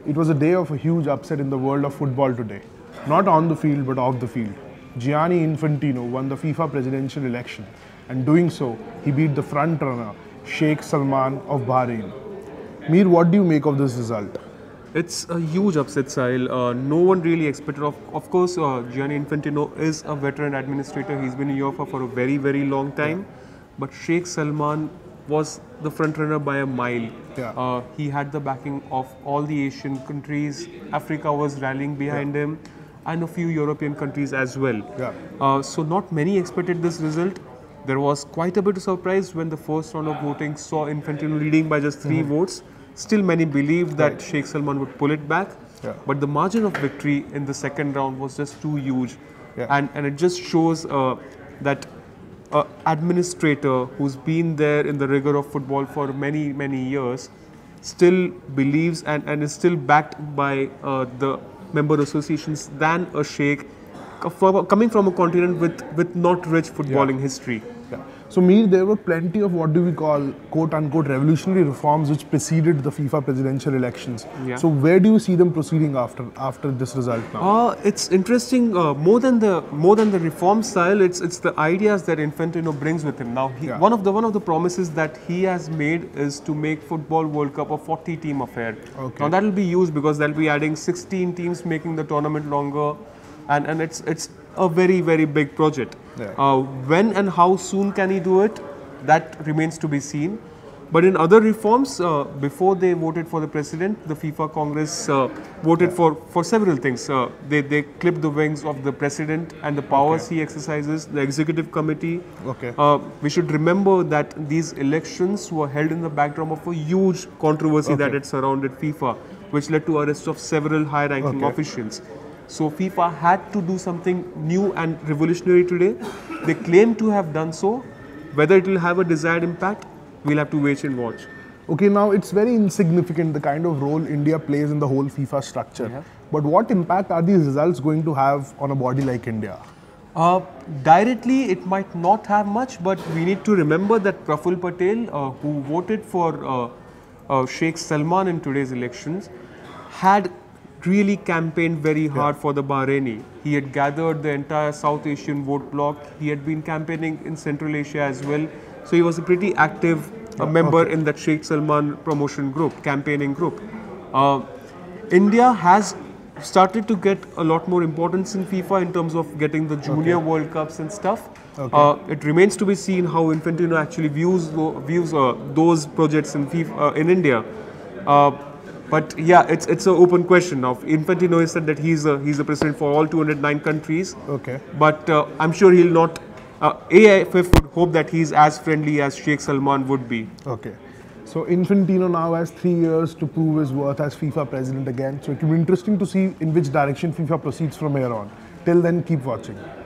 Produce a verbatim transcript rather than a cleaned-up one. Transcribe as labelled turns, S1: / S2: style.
S1: It was a day of a huge upset in the world of football today. Not on the field, but off the field. Gianni Infantino won the FIFA presidential election, and doing so, he beat the front-runner, Sheikh Salman of Bahrain. Mir, what do you make of this result?
S2: It's a huge upset, Sahil. Uh, no one really expected. Of, of course, uh, Gianni Infantino is a veteran administrator. He's been in UEFA for a very, very long time. Yeah. But Sheikh Salman was the front runner by a mile.
S1: Yeah.
S2: Uh, he had the backing of all the Asian countries. Africa was rallying behind yeah. him, and a few European countries as well.
S1: Yeah.
S2: Uh, so not many expected this result. There was quite a bit of surprise when the first round of voting saw Infantino leading by just three mm-hmm. votes. Still, many believed that right. Sheikh Salman would pull it back,
S1: yeah.
S2: but the margin of victory in the second round was just too huge,
S1: yeah.
S2: and and it just shows uh, that an administrator who's been there in the rigor of football for many many years still believes and and is still backed by uh, the member associations than a sheikh coming from a continent with with not rich footballing yeah. history.
S1: Yeah. So, Mir, there were plenty of what do we call quote-unquote revolutionary reforms which preceded the FIFA presidential elections.
S2: Yeah.
S1: So, where do you see them proceeding after after this result now?
S2: Uh, it's interesting. Uh, more than the more than the reform style, it's it's the ideas that Infantino brings with him. Now, he,
S1: yeah.
S2: one of the one of the promises that he has made is to make Football World Cup a forty-team affair.
S1: Okay.
S2: Now, that will be used because they'll be adding sixteen teams, making the tournament longer, and and it's it's a very very big project.
S1: Yeah.
S2: Uh, when and how soon can he do it? That remains to be seen. But in other reforms, uh, before they voted for the president, the FIFA Congress uh, voted yeah. for, for several things. Uh, they, they clipped the wings of the president and the powers okay. he exercises, the executive committee.
S1: Okay.
S2: Uh, we should remember that these elections were held in the backdrop of a huge controversy okay. that had surrounded FIFA, which led to arrests of several high-ranking
S1: okay.
S2: officials. So FIFA had to do something new and revolutionary today. They claim to have done so. Whether it will have a desired impact, we'll have to wait and watch.
S1: Okay, now it's very insignificant the kind of role India plays in the whole FIFA structure. Yeah. But what impact are these results going to have on a body like India?
S2: Uh, directly, it might not have much, but we need to remember that Praful Patel, uh, who voted for uh, uh, Sheikh Salman in today's elections, had really campaigned very hard yeah. for the Bahraini. He had gathered the entire South Asian vote bloc. He had been campaigning in Central Asia as well. So he was a pretty active uh, member okay. in that Sheikh Salman promotion group, campaigning group. Uh, India has started to get a lot more importance in FIFA in terms of getting the Junior okay. World Cups and stuff.
S1: Okay.
S2: Uh, it remains to be seen how Infantino actually views, views uh, those projects in, FIFA, uh, in India. Uh, But yeah, it's it's an open question now. Infantino has said that he's a he's a president for all two hundred nine countries.
S1: Okay.
S2: But uh, I'm sure he'll not. Uh, A I F F would hope that he's as friendly as Sheikh Salman would be.
S1: Okay. So Infantino now has three years to prove his worth as FIFA president again. So it will be interesting to see in which direction FIFA proceeds from here on. Till then, keep watching.